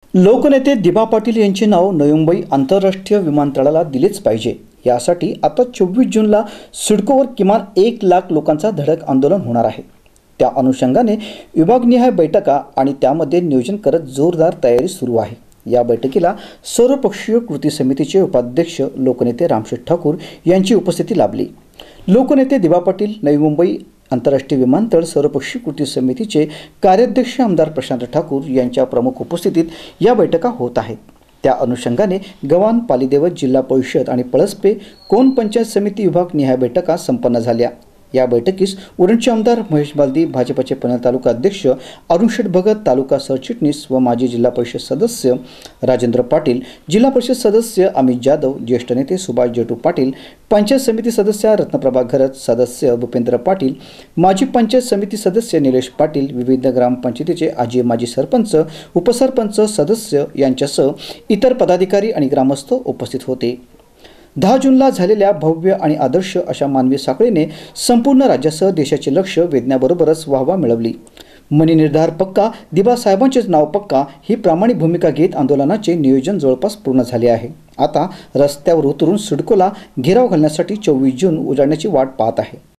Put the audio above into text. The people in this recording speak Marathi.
लोकनेते दिबा पाटील यांचे नाव नवी मुंबई आंतरराष्ट्रीय विमानतळाला दिलेच पाहिजे, यासाठी आता 24 जूनला सिडकोवर किमान 1,00,000 लोकांचा धडक आंदोलन होणार आहे। त्या अनुषंगाने विभागनिहाय बैठका आणि त्यामध्ये नियोजन करत जोरदार तयारी सुरू आहे। या बैठकीला सर्वपक्षीय कृती समितीचे उपाध्यक्ष लोकनेते रामशेठ ठाकूर यांची उपस्थिती लाभली। लोकनेते दिबा पाटील, नवी मुंबई आंतरराष्ट्रीय विमानतळ सर्वपक्षीय कृती समितीचे कार्याध्यक्ष आमदार प्रशांत ठाकूर यांच्या प्रमुख उपस्थितीत या बैठका होत आहेत। त्या अनुषंगाने गव्हाण, पालीदेवत, जिल्हा परिषद आणि पळसपे कोण पंचायत समिती विभाग निहाय बैठका संपन्न झाल्या। या बैठकीस उरणचे आमदार महेश बालदी, भाजपचे पनवेल तालुका अध्यक्ष अरुणशेठ भगत, तालुका सरचिटणीस व माजी जिल्हा परिषद सदस्य राजेंद्र पाटील, जिल्हा परिषद सदस्य अमित जाधव, ज्येष्ठ नेते सुभाष जेटू पाटील, पंचायत समिती सदस्य रत्नप्रभा घरत, सदस्य भूपेंद्र पाटील, माजी पंचायत समिती सदस्य निलेश पाटील, विविध ग्रामपंचायतीचे आजी माजी सरपंच, उपसरपंच, सदस्य यांच्यासह इतर पदाधिकारी आणि ग्रामस्थ उपस्थित होते। 10 जूनला झालेल्या भव्य आणि आदर्श अशा मानवी साखळीने संपूर्ण राज्यासह देशाचे लक्ष वेधण्याबरोबरच वाहवा मिळवली। मनी निर्धार पक्का, दिबा साहेबांचेच नाव पक्का ही प्रामाणिक भूमिका घेत आंदोलनाचे नियोजन जवळपास पूर्ण झाले आहे। आता रस्त्यावर उतरून सिडकोला घेराव घालण्यासाठी 24 जून उजाडण्याची वाट पाहत आहे।